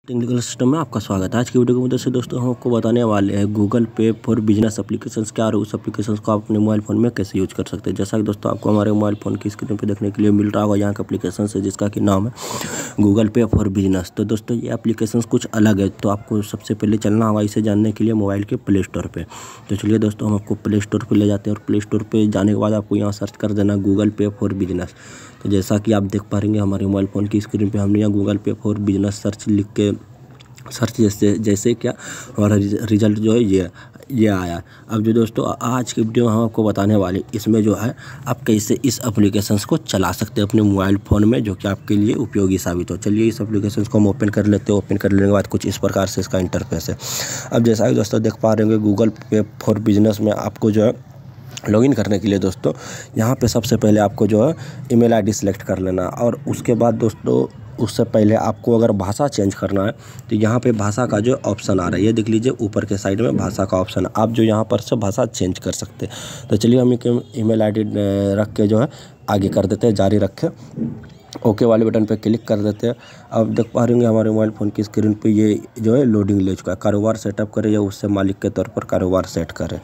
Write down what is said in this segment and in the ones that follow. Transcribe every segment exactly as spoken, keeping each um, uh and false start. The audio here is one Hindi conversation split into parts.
टेक्निकल सिस्टम में आपका स्वागत है। आज की वीडियो की मदद से दोस्तों हम आपको बताने वाले हैं गूगल पे फॉर बिजनेस एप्लीकेशंस क्या और उस एप्लीकेशंस को आप अपने मोबाइल फ़ोन में कैसे यूज कर सकते हैं। जैसा कि दोस्तों आपको हमारे मोबाइल फ़ोन की स्क्रीन पे देखने के लिए मिल रहा होगा, यहाँ का एप्लीकेशन है जिसका कि नाम है गूगल पे फॉर बिजनेस। तो दोस्तों ये एप्लीकेशंस कुछ अलग है, तो आपको सबसे पहले चलना होगा इसे जानने के लिए मोबाइल के प्ले स्टोर पर। तो चलिए दोस्तों हम आपको प्ले स्टोर पर ले जाते हैं और प्ले स्टोर पर जाने के बाद आपको यहाँ सर्च कर देना गूगल पे फॉर बिजनेस। तो जैसा कि आप देख पा रहे हैं हमारे मोबाइल फ़ोन की स्क्रीन पर हमने यहाँ गूगल पे फॉर बिजनेस सर्च लिख के सर्च जैसे जैसे क्या हमारा रिजल्ट जो है ये ये आया। अब जो दोस्तों आज की वीडियो में हम आपको बताने वाले इसमें जो है आप कैसे इस एप्लीकेशंस को चला सकते हैं अपने मोबाइल फ़ोन में, जो कि आपके लिए उपयोगी साबित हो। चलिए इस एप्लीकेशंस को हम ओपन कर लेते हैं। ओपन कर लेने के बाद कुछ इस प्रकार से इसका इंटरफेस है। अब जैसा कि दोस्तों देख पा रहे होंगे गूगल पे फॉर बिजनेस में आपको जो है लॉगिन करने के लिए दोस्तों यहाँ पे सबसे पहले आपको जो है ईमेल आईडी सेलेक्ट कर लेना, और उसके बाद दोस्तों उससे पहले आपको अगर भाषा चेंज करना है तो यहाँ पे भाषा का जो ऑप्शन आ रहा है, ये देख लीजिए ऊपर के साइड में भाषा का ऑप्शन है। आप जो यहाँ पर से भाषा चेंज कर सकते हैं। तो चलिए हम एक ईमेल आईडी रख के जो है आगे कर देते हैं, जारी रखें। ओके वाले बटन पे क्लिक कर देते हैं। अब देख पा रहे हमारे मोबाइल फ़ोन की स्क्रीन पे ये जो है लोडिंग ले चुका है। कारोबार सेटअप करें या उससे मालिक के तौर पर कारोबार सेट करें।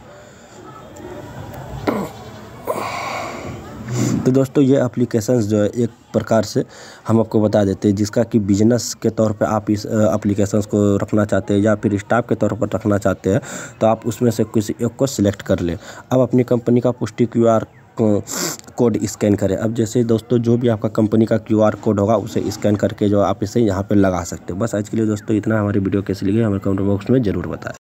तो दोस्तों ये एप्लीकेशंस जो है एक प्रकार से हम आपको बता देते हैं जिसका कि बिजनेस के तौर पे आप इस एप्लीकेशंस को रखना चाहते हैं या फिर स्टाफ के तौर पर रखना चाहते हैं, तो आप उसमें से किसी एक को सिलेक्ट कर लें। अब अपनी कंपनी का पुष्टि क्यू आर कोड स्कैन करें। अब जैसे दोस्तों जो भी आपका कंपनी का क्यू आर कोड होगा उसे स्कैन करके जो आप इसे यहाँ पर लगा सकते हैं। बस आज के लिए दोस्तों इतना। हमारी वीडियो कैसी लगी हमें कमेंट बॉक्स में ज़रूर बताएं।